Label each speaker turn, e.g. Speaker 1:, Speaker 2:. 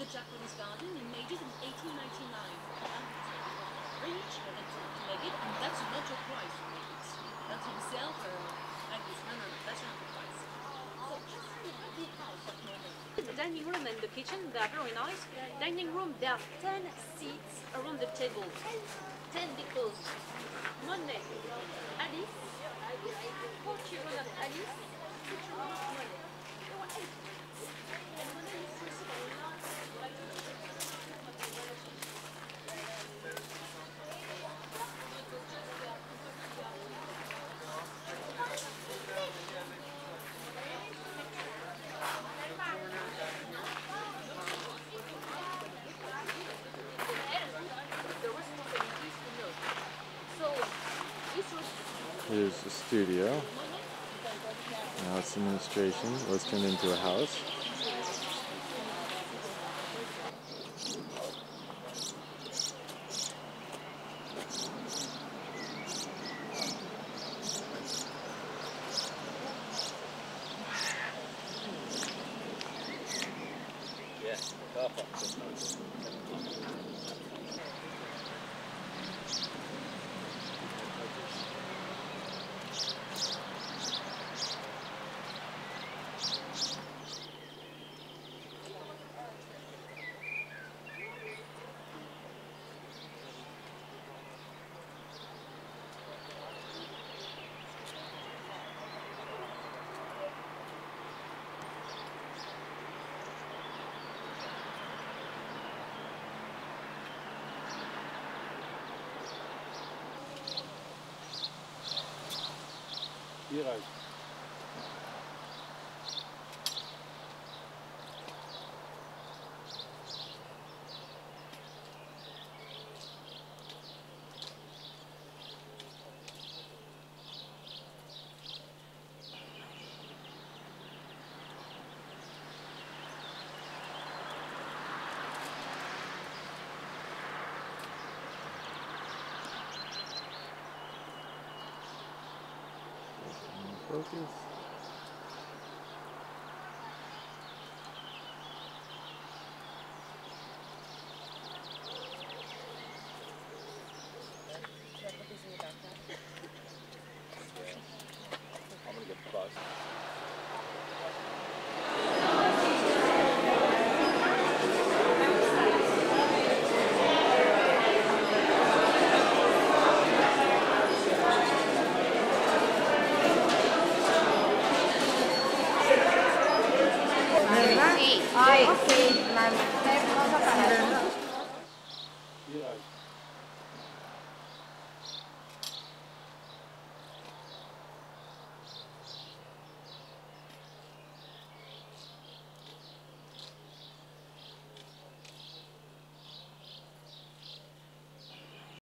Speaker 1: Japanese garden. He made it in 1899. Rich, but he made it, and that's not your price to make it. That's himself, like this. No, that's not the price. So just a big house at moment. The dining room and the kitchen, they are very nice. Dining room, there are 10 seats around the table. 10 because Monet, Alice, 4 children of Alice, 2 children of Monet. There were 8. And Monet used to sit a lot.
Speaker 2: Here's the studio. Now it's administration. Let's turn it into a house.
Speaker 3: Virage.
Speaker 2: Focus.